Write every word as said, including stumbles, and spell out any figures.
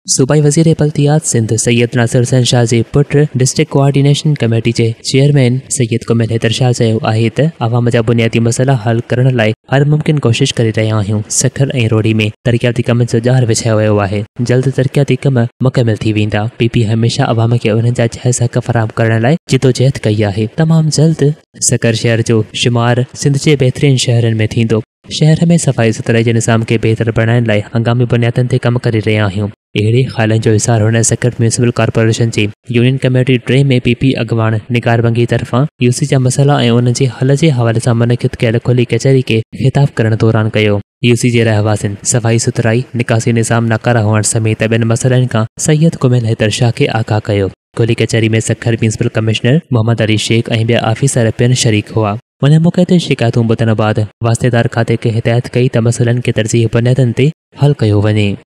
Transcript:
صوبائي वज़ीर बलदीयात सिंध सैयद नासर शाह जे पुट ഡിസ്ട്രിക്ട് कोऑर्डिनेशन कमेटी जे चेयरमैन सैयद क़मैल हैदर शाह चयो आहे त अवाम जा बुनियादी मसइला हल करण लाइ हर मुमकिन कोशिश करे रहिया आहियूं। सखर ऐं रोड़ी में तरक़ियाती कमनि जो ॼार विछायो वियो आहे। जल्द तरक़ियाती कम मुकमिल थी वेंदा। पीपी हमेशा अवाम खे उन्हनि जा जाइज़ हक़ फराहम करण लाइ जिदोजहद कई आहे। तमामु जल्द सकर शहर जो शुमार सिंध जे बहितरीन शहरनि में थींदो। शहर में सफ़ाई सुथराई जे निज़ाम खे बहितर बणाइण लाइ हंगामी बुनियादनि ते कमु करे रहिया आहियूं। अहिड़े ख़्यालनि जो इज़हार हुन सकर म्यूनिसिपल कॉर्पोरेशन जी यूनियन कमेटी टे में पीपी अॻवान निगार बंगी तरफ़ां यूसी जा मसइला ऐं उन जे हल जे हवाले सां मुनक़िद कयल खुली कचहरी खे ख़िताब करण दौरान कयो। यूसी जे रहवासिन सफ़ाई सुथराई निकासी निज़ाम नाकारा हुअण समेत ॿियनि मसइलनि खां सैयद क़मैल हैदर शाह खे आगाह कयो। खुली कचहरी में सखर म्यूनिसिपल कमिश्नर मोहम्मद अली शेख ऐं ॿिया ऑफिसर पिणु शरीक हुआ। उन मौक़े ते शिकायतूं ॿुधण बाद वास्तेदार खाते खे हिदायत कई त मसइलनि खे तरजीह बुनियादनि ते हल कयो वञे।